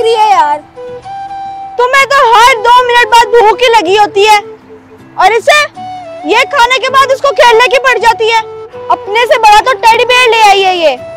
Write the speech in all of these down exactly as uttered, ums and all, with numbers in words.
रही है यार। तुम्हें तो हर दो मिनट बाद भूख ही लगी होती है और इसे ये खाने के बाद उसको खेलने की पड़ जाती है। अपने से बड़ा तो टेडी बेयर ले आई है ये।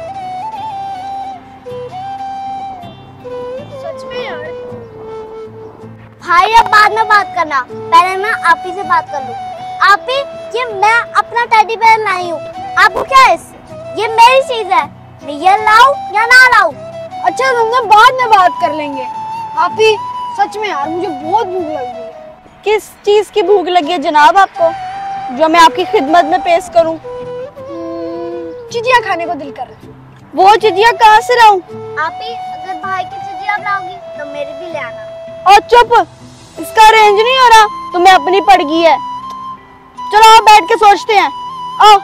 सच में यार। भाई अब बाद में बात करना, पहले मैं आप ही से बात कर लूं। आप ही, ये मैं अपना टेडी बेयर लाई हूँ, आपको क्या है इससे? ये मेरी चीज है, मैं ये लाऊं या ना लाऊं? अच्छा तुमने बाद में बात कर लेंगे। आप ही सच में यार मुझे बहुत भूख लगी है। किस चीज की भूख लगी है जनाब आपको, जो मैं आपकी खिदमत में पेश करूं? चिड़िया खाने को दिल कर रहा है। वो चिड़िया कहाँ से लाऊं? आप ही, अगर भाई की चिड़िया लाओगी तो मेरी भी ले आना। और चुप, इसका रेंज नहीं हो रहा, तुम्हें अपनी पड़ गई है। चलो आओ बैठ के सोचते हैं। आओ।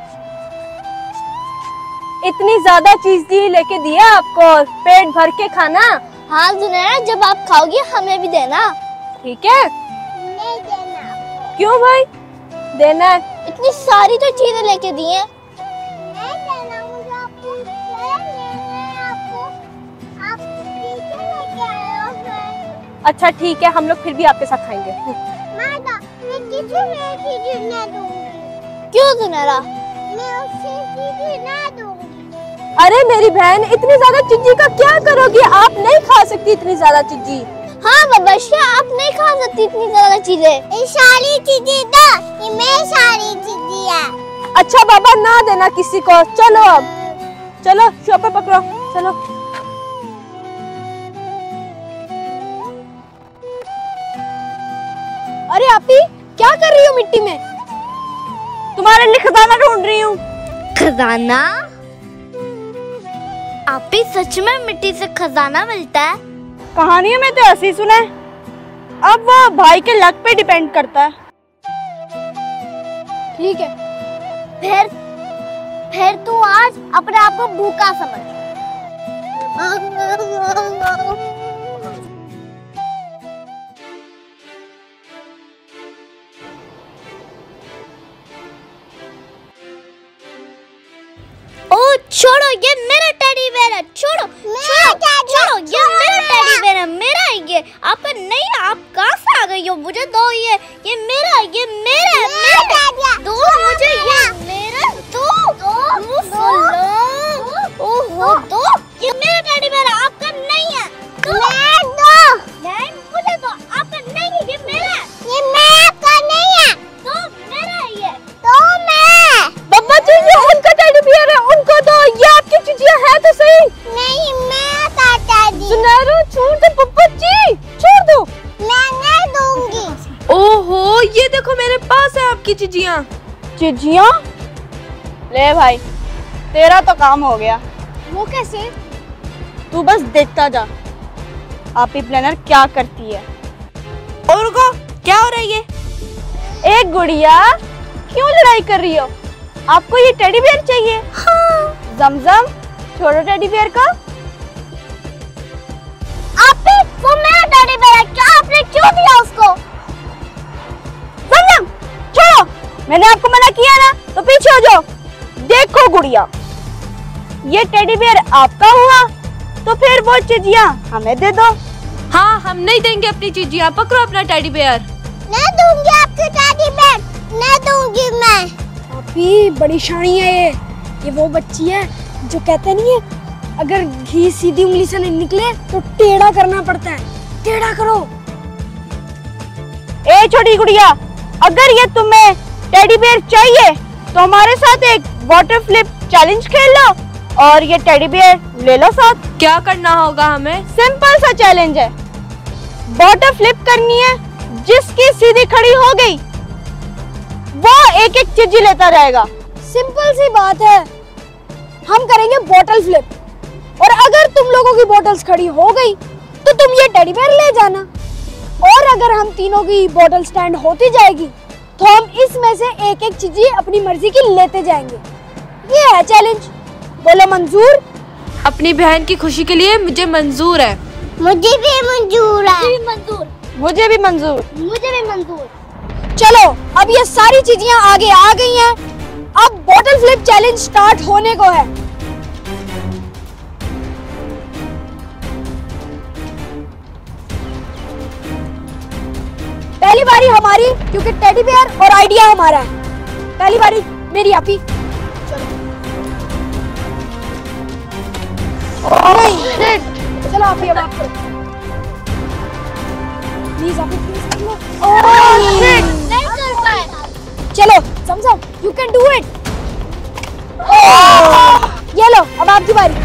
इतनी ज्यादा चीज दी लेके दिया आपको, पेट भर के खाना। हाँ जुनैरा, जब आप खाओगी हमें भी देना। ठीक है? नहीं देना। क्यों भाई? देना है। इतनी सारी तो चीजें लेके दी हैं। नहीं देना मुझे, आपको आपको आप लेके आए हो फिर। अच्छा ठीक है, हम लोग फिर भी आपके साथ खाएंगे। माता, मैं किसी में चीज़ ना दूंगी। क्यों जुनैरा? मैं उससे चीज़ ना दूंगी। अरे मेरी बहन, इतनी ज्यादा चिज्जी का क्या करोगी? आप नहीं खा सकती इतनी ज्यादा चिज्जी। हाँ बबश्या, आप नहीं खा सकती इतनी ज्यादा चीजें। ये सारी चीजें तो ये मेरी सारी चीजें है। अच्छा बाबा, ना देना किसी को। चलो अब, चलो शॉपर पकड़ो, चलो। अरे आपी, क्या कर रही हो मिट्टी में? तुम्हारे लिए खजाना ढूंढ रही हूँ। खजाना? आपी, सच में मिट्टी से खजाना मिलता है? कहानियों में तो ऐसे ही सुना है, अब वो भाई के लक पे डिपेंड करता है। ठीक है, फिर फिर तू आज अपने आप को भूखा समझ। ओ छोड़ो, ये मेरा टेडी बेयर है। छोड़ो छोड़ो छोड़ो, ये मेरा टेडी बेयर है, मेरा है ये। आपका नहीं है, आप कहाँ से आ गई हो? मुझे दो ये, ये मेरा है, ये मेरा है, मेरा। दो मुझे, ये मेरा। दो दो ओहो, दो। ये मेरा टेडी बेयर है, आपका नहीं है। दो दो नहीं, मुझे दो, आपका नहीं है, ये मेरा है। ये मेरा का नहीं है, दो मेरा है ये। दो मैं बब्बा जी, ये उनका टेडी बियर है, उनको दो। ये आपकी चिड़िया है तो सही। नहीं, मैं का टेडी। सुनहरो, छोड़ दो बब्बा जी, छोड़ दो। मैं नहीं दूंगी। ओहो, ये देखो मेरे पास है आपकी चिड़िया। चिड़िया? ले भाई, तेरा तो काम हो गया। वो कैसे? तू बस देखता जा आप ही प्लानर क्या करती है। और रुको, क्या हो रही है? एक गुड़िया, क्यों लड़ाई कर रही हो? आपको ये टेडी बेयर चाहिए? हाँ। जमजम, छोड़ो टेडी बेयर को। आप ही, वो मेरा टेडी बेयर है, क्या आपने क्यों दिया उसको? जमजम, छोड़ो। मैंने आपको मना किया ना, तो पीछे हो जाओ। देखो गुड़िया, ये टेडी बेयर आपका हुआ, तो फिर वो चिड़िया हमें दे दो। हाँ, हम नहीं देंगे अपनी चिड़िया। पकड़ो अपना टेडी बेयर। नहीं दूंगी आपकी टेडी बेयर, नहीं दूंगी मैं। आपी, बड़ी शानी है ये। ये वो बच्ची है जो कहते नहीं है, अगर घी सीधी उंगली से नहीं निकले तो टेढ़ा करना पड़ता है। टेढ़ा करो। ए छोटी गुड़िया, अगर ये तुम्हें टेडी बेयर चाहिए तो हमारे साथ एक वाटर फ्लिप चैलेंज खेल लो और ये टेडी बेयर ले लो साथ। क्या करना होगा हमें? सिंपल सा चैलेंज है, वाटर फ्लिप करनी है। जिसकी सीधी खड़ी हो गई वो एक एक चीज लेता जाएगा। सिंपल सी बात है, हम करेंगे बॉटल फ्लिप और अगर तुम लोगों की बॉटल्स खड़ी हो गई तो तुम ये टेडी बेयर ले जाना, और अगर हम तीनों की बॉटल स्टैंड होती जाएगी तो हम इसमें से एक एक चीज अपनी मर्जी की लेते जाएंगे। ये है चैलेंज। बोलो मंजूर? अपनी बहन की खुशी के लिए मुझे मंजूर है। मुझे भी मंजूर है। मुझे भी मंजूर। मुझे भी मंजूर। मुझे भी मंजूर। चलो, अब ये सारी चीजें आगे आ गई हैं, अब बॉटल फ्लिप चैलेंज स्टार्ट होने को है। पहली बारी हमारी, क्योंकि टेडी बेयर और आइडिया हमारा है। पहली बारी मेरी आपी। नहीं, चलो आपी अब आप करो। प्लीज आपी, प्लीज कर लो। नहीं कर पाए। चलो समझो, यू कैन डू इट। ये लो, अब आपकी बारी।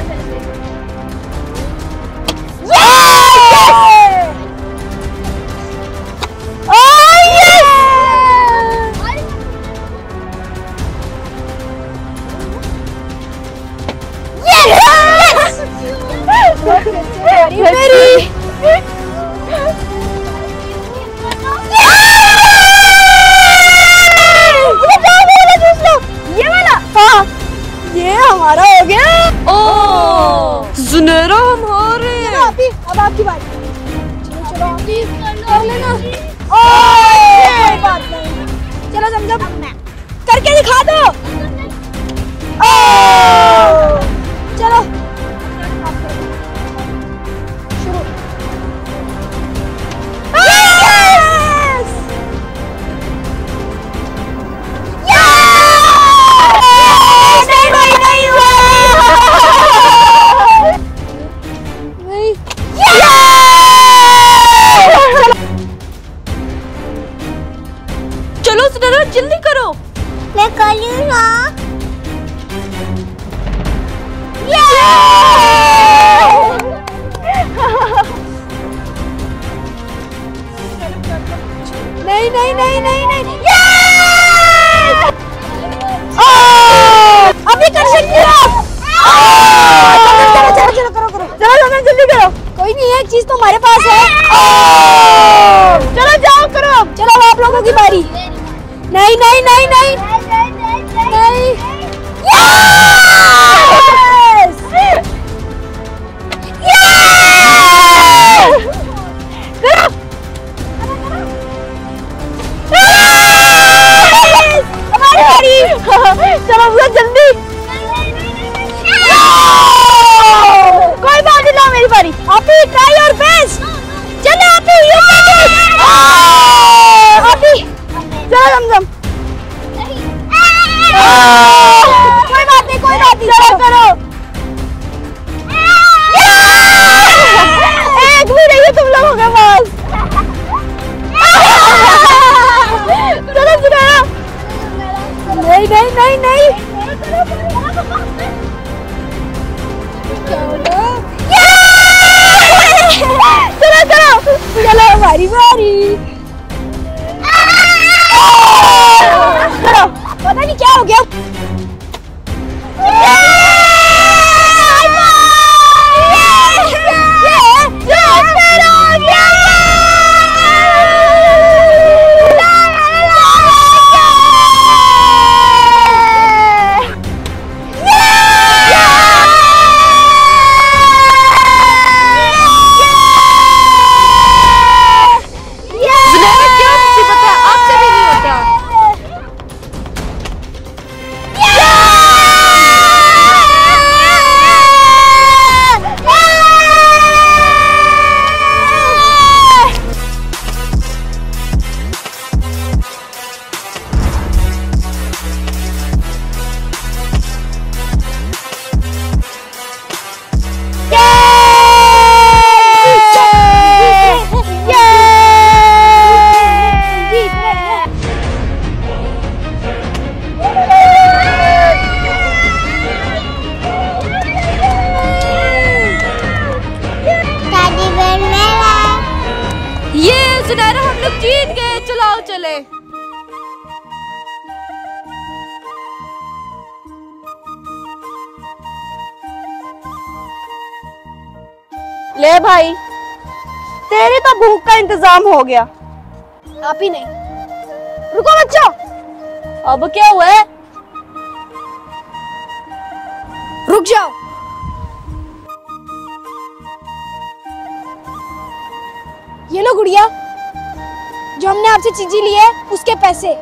ये हमारा हो गया। ओ सुनहरा हमारे। चलो अभी, अब आपकी बारी। चलो चलो अभी कर लेना। ओ कोई बात नहीं, चलो समझो, करके दिखा दो। ओ चलो शुरू। यस चलो सुनहरा जल्दी करो। मैं कर लूँ ना। नहीं नहीं नहीं नहीं नहीं, अभी कर सकते हो। चलो चलो चलो करो करो, चलो चलो जल्दी करो। कोई नहीं, एक चीज तो हमारे पास है। चलो जाओ करो। चलो अब आप लोगों की बारी। नहीं नहीं नहीं नहीं नहीं, चलो बहुत जल्दी। कोई बात नहीं, लो मेरी बारी। आप ही ट्राई योर बेस्ट। चलो आप ही, यू कैन डू इट। आप ही चलो जमजम। कोई बात नहीं, कोई बात नहीं, चलो करो। एक भी नहीं है तुम लोगों के पास। चलो सुनो। नहीं नहीं नहीं नहीं, चलो चलो चलो हमारी बारी। चलो पता नहीं क्या हो गया। सुनहरा हम लोग जीत गए। चलो आओ चले। ले भाई, तेरी तो भूख का इंतजाम हो गया। आप ही नहीं, रुको बच्चों। अब क्या हुआ है? रुक जाओ। ये लो गुड़िया, जो हमने आपसे चीजें ली है उसके पैसे।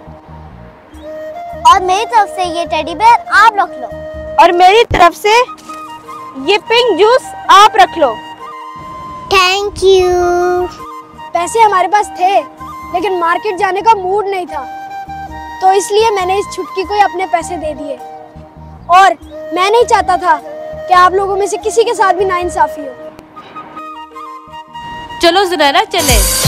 और मेरी तरफ से ये टेडी बेयर आप रख लो। और मेरी तरफ से ये पिंक जूस आप रख लो। Thank you. पैसे हमारे पास थे, लेकिन मार्केट जाने का मूड नहीं था, तो इसलिए मैंने इस छुटकी को ही अपने पैसे दे दिए। और मैं नहीं चाहता था कि आप लोगों में से किसी के साथ भी नाइंसाफी हो। चलो ज़ुनैरा चले।